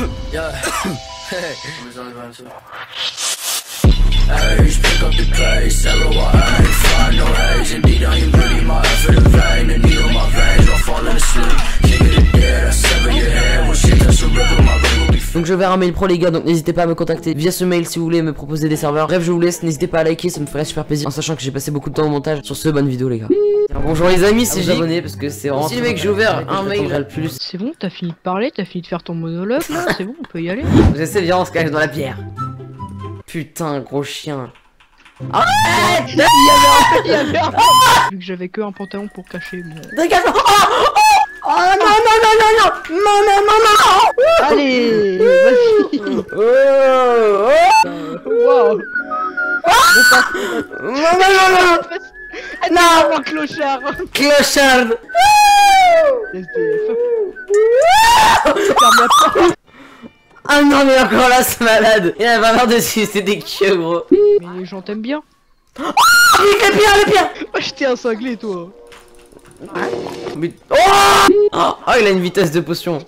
Yeah. Hey, pick up the pace, everyone ain't find no haze. Indeed, I am really my effort in vain. The needle my veins, I'm falling asleep. King of the dead, I sever your head. When shit touch the river, my ring will be free. Donc je vais un mail pro les gars, donc n'hésitez pas à me contacter via ce mail si vous voulez me proposer des serveurs. Bref, je vous laisse, n'hésitez pas à liker, ça me ferait super plaisir en sachant que j'ai passé beaucoup de temps au montage. Sur ce, bonne vidéo les gars. Alors, bonjour les amis, c'est abonné parce que c'est vraiment... Si les mecs, j'ai ouvert un mail le plus. C'est bon, t'as fini de parler, t'as fini de faire ton monologue là, c'est bon, on peut y aller. J'essaie, viens, on se cache dans la pierre. Putain, gros chien. Arrête! Il y avait un... Vu que j'avais que un pantalon pour cacher mon... Dégage-moi! Oh non non non non non non non non non non. Allez, vas-y. Wow. Non non non non. Non, mon clochard. Clochard. Ah non mais encore là c'est malade. Il y a vraiment dessus, c'est des queues gros. Mais les gens t'aiment bien. Oh, le pire. Oh, j'étais un cinglé toi. Mais... Oh, oh, il a une vitesse de potion.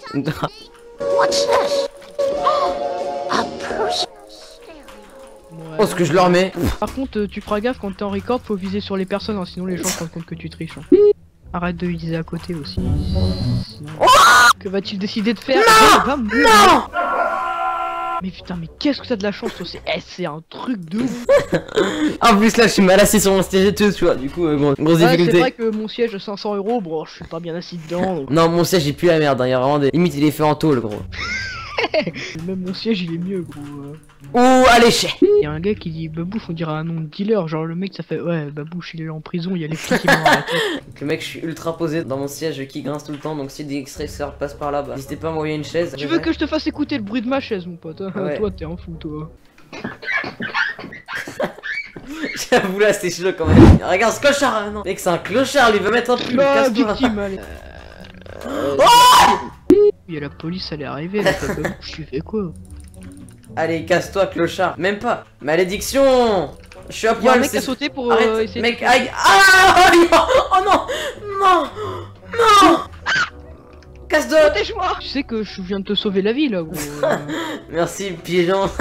Oh, ce que je leur mets. Par contre, tu feras gaffe quand t'es en record, faut viser sur les personnes, hein, sinon les gens se rendent compte que tu triches. Hein. Arrête de viser à côté aussi. Sinon... Que va-t-il décider de faire? Non. Mais putain, mais qu'est-ce que t'as de la chance toi, c'est un truc de ouf. En plus là je suis mal assis sur mon siège et tout, tu vois, du coup grosse difficulté. C'est vrai que mon siège à 500 €, bon je suis pas bien assis dedans donc... Non mon siège il pue la merde, hein. Il y a vraiment des... Limite il est fait en tôle gros. Même mon siège il est mieux gros. Ouh allez chais. Y'a un gars qui dit Babouche, on dirait un nom de dealer, genre le mec ça fait ouais Babouche il est en prison, il y a les flics qui m'ont arrêté. Le mec je suis ultra posé dans mon siège qui grince tout le temps, donc si des extraits passent par là, bah n'hésitez pas à m'envoyer une chaise. Tu veux que je te fasse écouter le bruit de ma chaise mon pote, hein. Ouais. Toi t'es un fou toi. J'avoue là c'est chaud quand même. Regarde ce clochard, non. Mec c'est un clochard, lui veut mettre un pull, Bah casse-toi. victime allez. Oh Il y a la police, elle est arrivée, mais Babouche tu fais quoi? Allez casse-toi clochard. Même pas. Malédiction. Je suis à Y'a un poil. mec qui a sauté pour Arrête, essayer mec, de... aïe. Ah oh non. Non. Non. Casse-toi. Protège-moi. Tu sais que je viens de te sauver la vie là gros. Merci pigeon.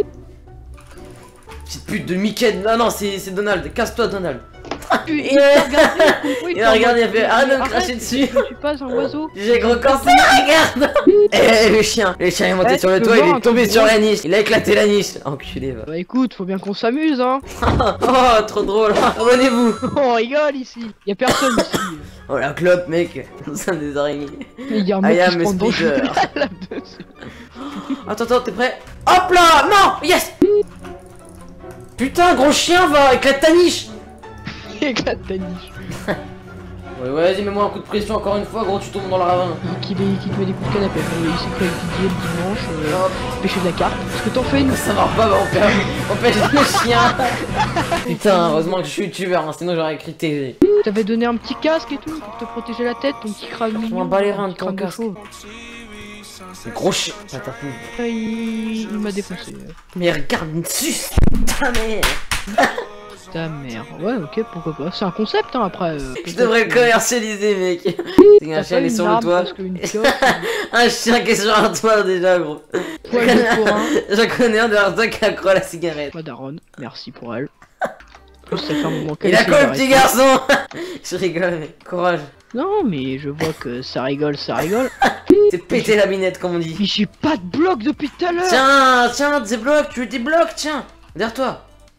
Petite pute de Mickey. Non non c'est Donald. Casse-toi Donald. Il a regardé, Il a regardé, il a fait arrête de me cracher dessus. Je suis pas un oiseau. J'ai gros cancer, regarde. Eh le chien est monté sur le toit, il est tombé sur la niche. Il a éclaté la niche. Enculé va. Bah écoute, faut bien qu'on s'amuse hein. Oh trop drôle. Abonnez-vous. On rigole ici. Y'a personne ici. Oh la clope mec. C'est des araignées. Il y a un mec qui se mais prend dans speeder. là-dessus. Attends, t'es prêt? Hop là. Non. Yes. Putain gros chien va éclate ta niche. Il éclate ta niche. Ouais vas-y mets-moi un coup de pression encore une fois gros tu tombes dans le ravin. Qui te met des coups de canapé. Il s'est pris avec Didier le dimanche. Pêcher de la carte. Est-ce que t'en fais une? Ça marche pas, bah on pêche le chien. Putain heureusement que je suis youtubeur, hein, sinon j'aurais écrit TV. T'avais donné un petit casque et tout pour te protéger la tête, ton petit crâne. Je m'en bats les reins de petit ton crâne de casque. chauve. C'est gros chien. Attends. Il m'a défoncé. Mais regarde une suce. Ta mère. Ta mère. Ouais ok pourquoi pas. C'est un concept hein après. Je devrais le commercialiser mec. C'est un chien qui est sur le toit. Un chien qui est sur un toit déjà gros. J'en connais un derrière toi qui accroît la cigarette. Moi Daron, merci pour elle. Plus ça fait un moment Il a quoi le petit garçon? Je rigole mais courage. Non mais je vois que ça rigole, ça rigole. C'est pété la binette comme on dit. Mais j'ai pas de bloc depuis tout à l'heure. Tiens, des blocs, tu veux des blocs, tiens. Derrière toi.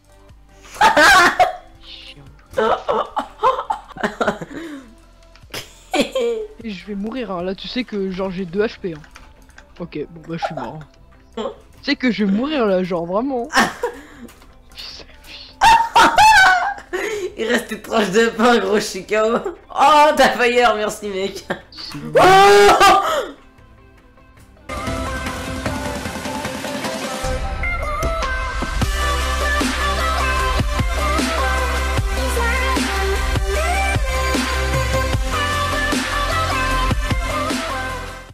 Et je vais mourir hein. Là tu sais que genre j'ai 2 HP hein. Ok bon bah je suis mort. Tu sais que je vais mourir là genre vraiment. Il reste une tranche de pain gros chico. Oh t'as failli, merci mec. Oh